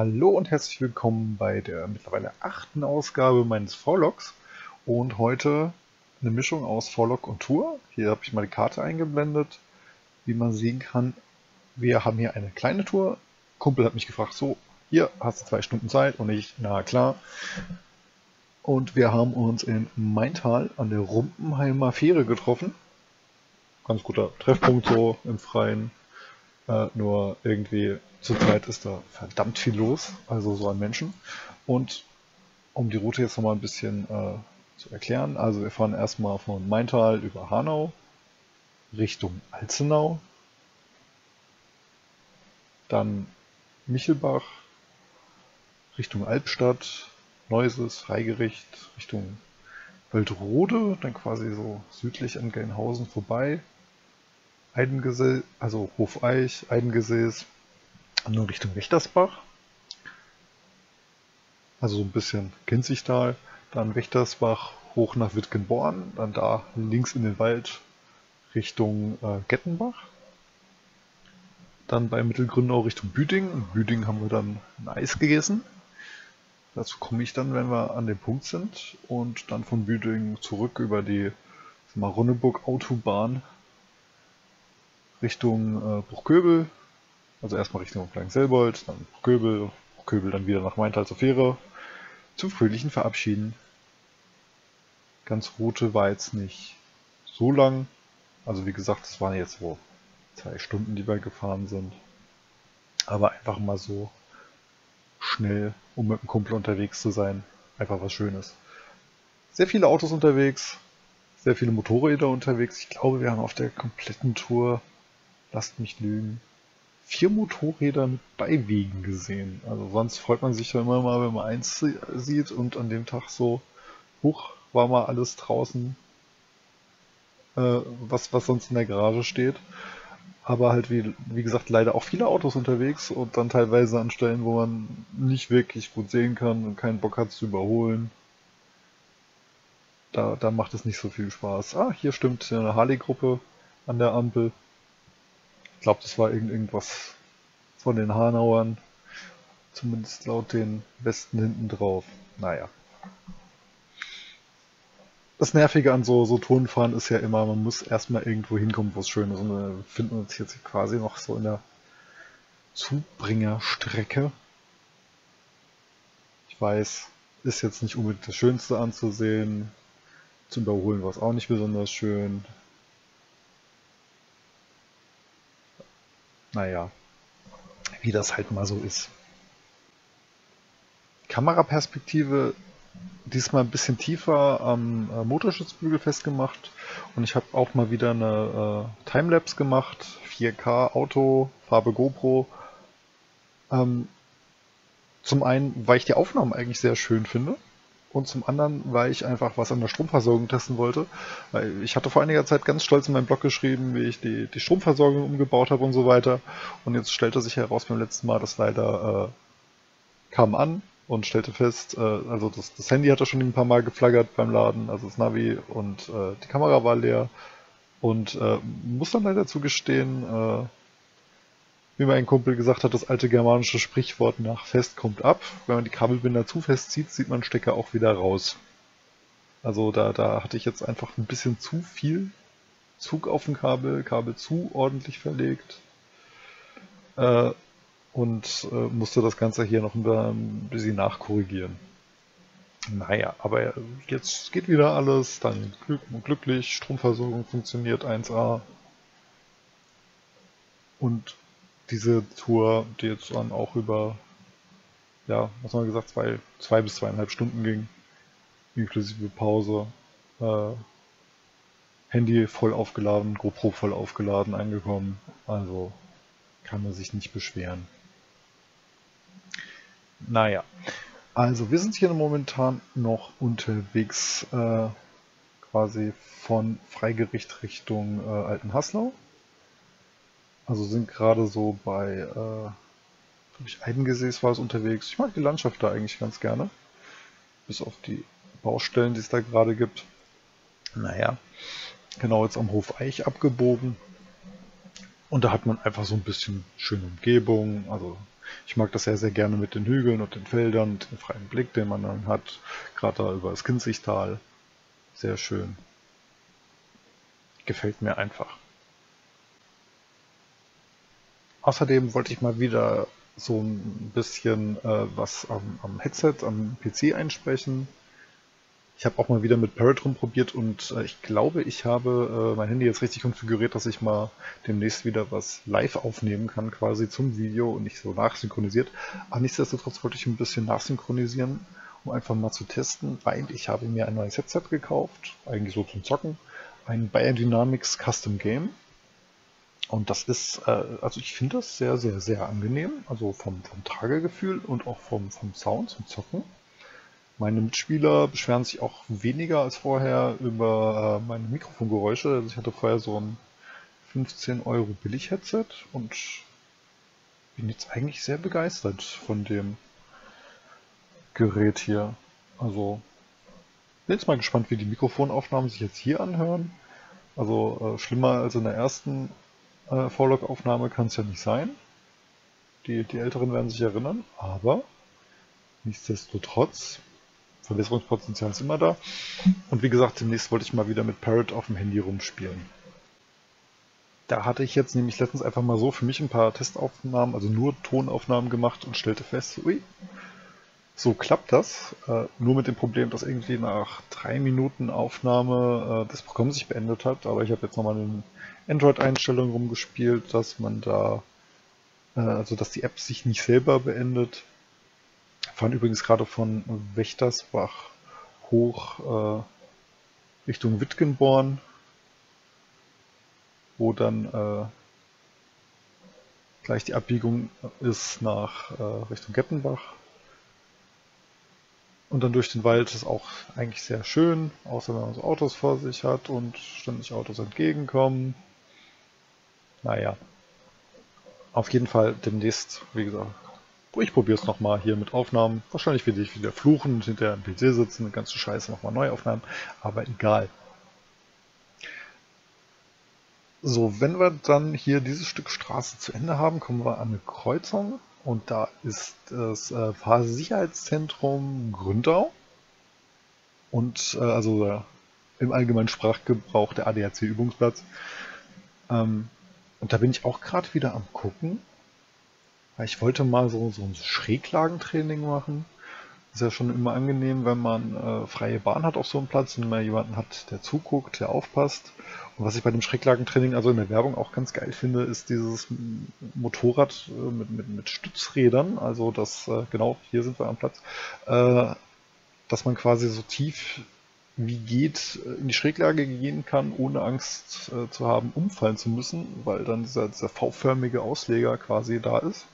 Hallo und herzlich willkommen bei der mittlerweile 8. Ausgabe meines Vlogs und heute eine Mischung aus Vlog und Tour. Hier habe ich mal die Karte eingeblendet. Wie man sehen kann, wir haben hier eine kleine Tour. Kumpel hat mich gefragt, so, hier hast du 2 Stunden Zeit und ich, na klar. Und wir haben uns in Maintal an der Rumpenheimer Fähre getroffen. Ganz guter Treffpunkt so im Freien. Nur irgendwie zurzeit ist da verdammt viel los, also so an Menschen. Und um die Route jetzt nochmal ein bisschen zu erklären, also wir fahren erstmal von Maintal über Hanau Richtung Alzenau, dann Michelbach Richtung Albstadt, Neuses, Freigericht Richtung Waldrode, dann quasi so südlich an Gelnhausen vorbei, Eidengesäß, also Hofeich, Eidengesäß, nur Richtung Wächtersbach. Also so ein bisschen Kinzigtal, dann Wächtersbach hoch nach Wittgenborn, dann da links in den Wald Richtung Gettenbach. Dann bei Mittelgrünau Richtung Büdingen. In Büdingen haben wir dann ein Eis gegessen. Dazu komme ich dann, wenn wir an dem Punkt sind. Und dann von Büdingen zurück über die Ronneburg-Autobahn Richtung Bruchköbel. Also erstmal Richtung Langenselbold, dann Bruchköbel, Bruchköbel dann wieder nach Maintal zur Fähre. Zum fröhlichen Verabschieden. Ganz Route war jetzt nicht so lang. Also wie gesagt, es waren jetzt so 2 Stunden, die wir gefahren sind. Aber einfach mal so schnell, um mit dem Kumpel unterwegs zu sein. Einfach was Schönes. Sehr viele Autos unterwegs, sehr viele Motorräder unterwegs. Ich glaube, wir haben auf der kompletten Tour, lasst mich lügen, 4 Motorräder mit Beiwegen gesehen. Also sonst freut man sich ja immer mal, wenn man eins sieht und an dem Tag so, huch, war mal alles draußen, was sonst in der Garage steht. Aber halt, wie gesagt, leider auch viele Autos unterwegs und dann teilweise an Stellen, wo man nicht wirklich gut sehen kann und keinen Bock hat zu überholen. Da macht es nicht so viel Spaß. Ah, hier stimmt eine Harley-Gruppe an der Ampel. Ich glaube, das war irgendwas von den Hanauern. Zumindest laut den Westen hinten drauf. Naja. Das Nervige an so Tourenfahren ist ja immer, man muss erstmal irgendwo hinkommen, wo es schön ist. Und wir befinden uns jetzt quasi noch so in der Zubringerstrecke. Ich weiß, ist jetzt nicht unbedingt das Schönste anzusehen. Zum Überholen war es auch nicht besonders schön. Naja, wie das halt mal so ist. Kameraperspektive diesmal ein bisschen tiefer am Motorschutzbügel festgemacht und ich habe auch mal wieder eine Timelapse gemacht, 4K Auto, Farbe GoPro. Zum einen, weil ich die Aufnahmen eigentlich sehr schön finde und zum anderen, weil ich einfach was an der Stromversorgung testen wollte. Weil ich hatte vor einiger Zeit ganz stolz in meinem Blog geschrieben, wie ich die Stromversorgung umgebaut habe und so weiter. Und jetzt stellte sich heraus beim letzten Mal, dass leider kam an und stellte fest, also das Handy hatte schon ein paar Mal geflaggert beim Laden, also das Navi und die Kamera war leer und muss dann leider zugestehen, wie mein Kumpel gesagt hat, das alte germanische Sprichwort nach fest kommt ab. Wenn man die Kabelbinder zu fest zieht, zieht man Stecker auch wieder raus. Also da hatte ich jetzt einfach ein bisschen zu viel Zug auf dem Kabel zu ordentlich verlegt. Und musste das Ganze hier noch ein bisschen nachkorrigieren. Naja, aber jetzt geht wieder alles, dann glücklich, Stromversorgung funktioniert 1A. Und diese Tour, die jetzt dann auch über, ja, was haben wir gesagt, 2 bis 2,5 Stunden ging, inklusive Pause, Handy voll aufgeladen, GoPro voll aufgeladen, angekommen. Also kann man sich nicht beschweren. Naja, also wir sind hier momentan noch unterwegs, quasi von Freigericht Richtung Altenhaslau. Also sind gerade so bei Eidengesäß war es unterwegs. Ich mag die Landschaft da eigentlich ganz gerne. Bis auf die Baustellen, die es da gerade gibt. Naja, genau jetzt am Hof Eich abgebogen. Und da hat man einfach so ein bisschen schöne Umgebung. Also Ich mag das sehr, sehr gerne mit den Hügeln und den Feldern und den freien Blick, den man dann hat, gerade da über das Kinzigtal. Sehr schön. Gefällt mir einfach. Außerdem wollte ich mal wieder so ein bisschen was am Headset, am PC einsprechen. Ich habe auch mal wieder mit Parrot rumprobiert und ich glaube, ich habe mein Handy jetzt richtig konfiguriert, dass ich mal demnächst wieder was live aufnehmen kann, quasi zum Video und nicht so nachsynchronisiert. Aber nichtsdestotrotz wollte ich ein bisschen nachsynchronisieren, um einfach mal zu testen, weil ich habe mir ein neues Headset gekauft, eigentlich so zum Zocken, ein Beyerdynamics Custom Game. Und das ist, also ich finde das sehr, sehr, sehr angenehm, also vom Tragegefühl und auch vom Sound zum Zocken. Meine Mitspieler beschweren sich auch weniger als vorher über meine Mikrofongeräusche. Also ich hatte vorher so ein 15 € Billig-Headset und bin jetzt eigentlich sehr begeistert von dem Gerät hier. Also bin jetzt mal gespannt, wie die Mikrofonaufnahmen sich jetzt hier anhören. Also schlimmer als in der ersten Vorlog-Aufnahme kann es ja nicht sein. Die Älteren werden sich erinnern, aber nichtsdestotrotz, Verbesserungspotenzial ist immer da. Und wie gesagt, demnächst wollte ich mal wieder mit Parrot auf dem Handy rumspielen. Da hatte ich jetzt nämlich letztens einfach mal so für mich ein paar Testaufnahmen, also nur Tonaufnahmen gemacht und stellte fest, ui, so klappt das. Nur mit dem Problem, dass irgendwie nach 3 Minuten Aufnahme das Programm sich beendet hat. Aber ich habe jetzt nochmal in Android-Einstellungen rumgespielt, dass man da, also dass die App sich nicht selber beendet. Wir fahren übrigens gerade von Wächtersbach hoch Richtung Wittgenborn, wo dann gleich die Abbiegung ist nach Richtung Gettenbach. Und dann durch den Wald ist auch eigentlich sehr schön, außer wenn man so Autos vor sich hat und ständig Autos entgegenkommen. Naja, auf jeden Fall demnächst, wie gesagt, ich probiere es nochmal hier mit Aufnahmen. Wahrscheinlich werde ich wieder fluchen und hinterher am PC sitzen, die ganze Scheiße nochmal neu aufnehmen, aber egal. So, wenn wir dann hier dieses Stück Straße zu Ende haben, kommen wir an eine Kreuzung und da ist das Fahrsicherheitszentrum Gründau und also im allgemeinen Sprachgebrauch der ADAC-Übungsplatz. Und da bin ich auch gerade wieder am gucken, weil ich wollte mal so ein Schräglagentraining machen. Ist ja schon immer angenehm, wenn man freie Bahn hat auf so einem Platz und man jemanden hat, der zuguckt, der aufpasst. Und was ich bei dem Schräglagentraining, also in der Werbung auch ganz geil finde, ist dieses Motorrad mit Stützrädern. Also das, genau, hier sind wir am Platz, dass man quasi so tief wie geht in die Schräglage gehen kann, ohne Angst zu haben, umfallen zu müssen, weil dann dieser V-förmige Ausleger quasi da ist.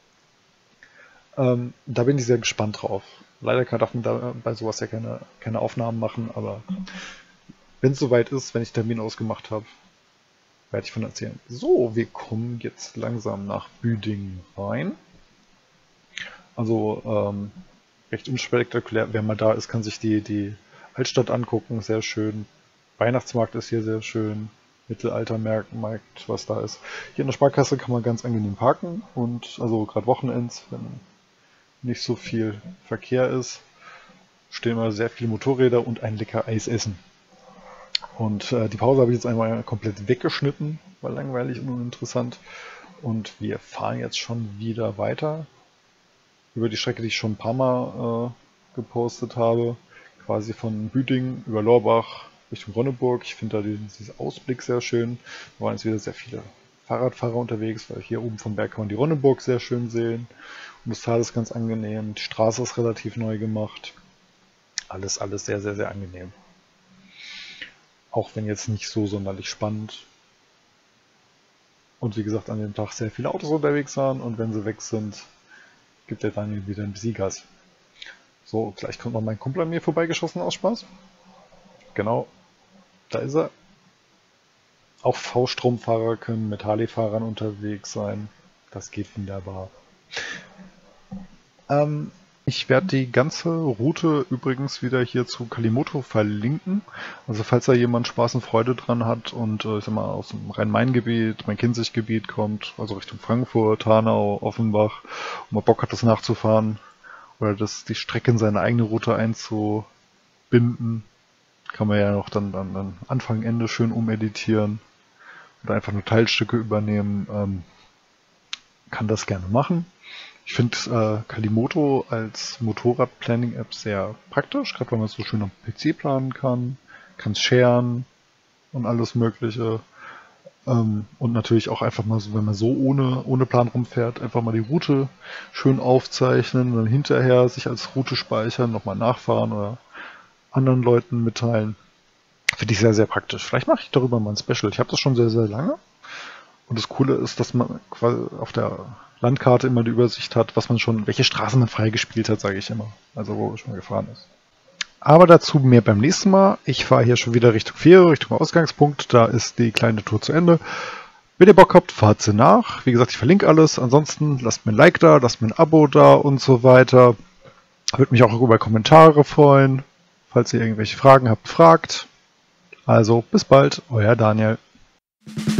Da bin ich sehr gespannt drauf. Leider darf man da bei sowas ja keine Aufnahmen machen, aber wenn es soweit ist, wenn ich Termin ausgemacht habe, werde ich von erzählen. So, wir kommen jetzt langsam nach Büdingen rein. Also recht unspektakulär. Wer mal da ist, kann sich die Altstadt angucken. Sehr schön. Weihnachtsmarkt ist hier sehr schön. Mittelaltermarkt, was da ist. Hier in der Sparkasse kann man ganz angenehm parken und also gerade Wochenends, wenn nicht so viel Verkehr ist, stehen mal sehr viele Motorräder und ein lecker Eis essen. Und die Pause habe ich jetzt einmal komplett weggeschnitten, war langweilig und uninteressant. Und wir fahren jetzt schon wieder weiter über die Strecke, die ich schon ein paar Mal gepostet habe. Quasi von Büdingen über Lorbach Richtung Ronneburg. Ich finde da diesen Ausblick sehr schön. Da waren jetzt wieder sehr viele Fahrradfahrer unterwegs, weil hier oben vom Berg kann man die Ronneburg sehr schön sehen. Und das Tal ist ganz angenehm. Die Straße ist relativ neu gemacht. Alles sehr, sehr, sehr angenehm. Auch wenn jetzt nicht so sonderlich spannend. Und wie gesagt, an dem Tag sehr viele Autos unterwegs waren und wenn sie weg sind, gibt der Daniel wieder ein bisschen Gas. So, gleich kommt noch mein Kumpel an mir vorbeigeschossen aus Spaß. Genau, da ist er. Auch V-Stromfahrer können mit Harley-Fahrern unterwegs sein. Das geht wunderbar. Ich werde die ganze Route übrigens wieder hier zu Kalimoto verlinken. Also falls da jemand Spaß und Freude dran hat und ich sag mal aus dem Rhein-Main-Gebiet, Main-Kinzig-Gebiet kommt, also Richtung Frankfurt, Hanau, Offenbach, und mal Bock hat, das nachzufahren oder die Strecke in seine eigene Route einzubinden, kann man ja noch dann Anfang, Ende schön umeditieren oder einfach nur Teilstücke übernehmen. Kann das gerne machen. Ich finde Kalimoto als Motorrad-Planning-App sehr praktisch, gerade weil man es so schön am PC planen kann es sharen und alles Mögliche. Und natürlich auch einfach mal so, wenn man so ohne Plan rumfährt, einfach mal die Route schön aufzeichnen, dann hinterher sich als Route speichern, nochmal nachfahren oder anderen Leuten mitteilen. Finde ich sehr, sehr praktisch. Vielleicht mache ich darüber mal ein Special. Ich habe das schon sehr, sehr lange. Und das Coole ist, dass man quasi auf der Landkarte immer die Übersicht hat, welche Straßen man freigespielt hat, sage ich immer. Also wo schon gefahren ist. Aber dazu mehr beim nächsten Mal. Ich fahre hier schon wieder Richtung Fähre, Richtung Ausgangspunkt. Da ist die kleine Tour zu Ende. Wenn ihr Bock habt, fahrt sie nach. Wie gesagt, ich verlinke alles. Ansonsten lasst mir ein Like da, lasst mir ein Abo da und so weiter. Würde mich auch über Kommentare freuen. Falls ihr irgendwelche Fragen habt, fragt. Also bis bald, euer Daniel.